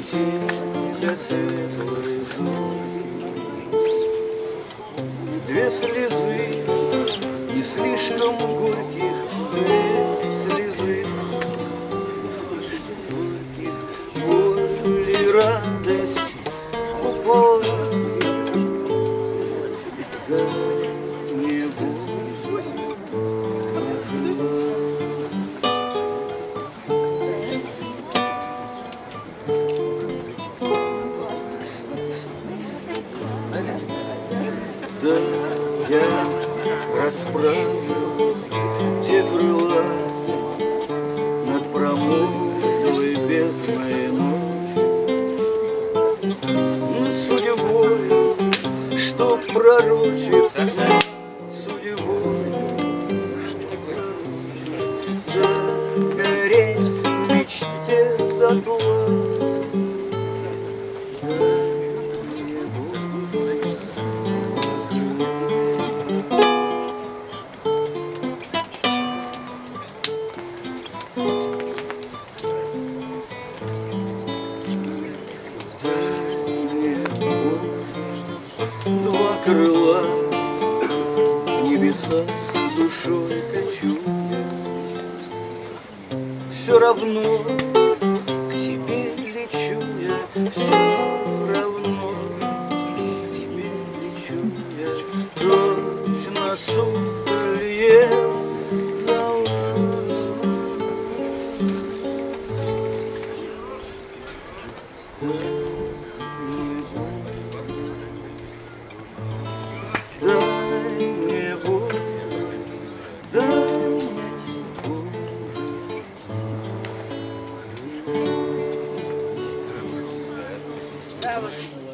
летим до светлой зорки. Две слезы, не слишком горьких, две слезы, не слишком горьких, боль и радость упали. Да не боль, да я расправлю те крыла над промозглой бездной ночи, над судьбой, что пророчит, судьбой, что пророчит, да гореть в мечте дотла. Два крыла в небесах душой качу я. Все равно к тебе лечу я, все равно к тебе лечу я. Точно Сухальев зала. Дай мне Боже, дай мне Боже.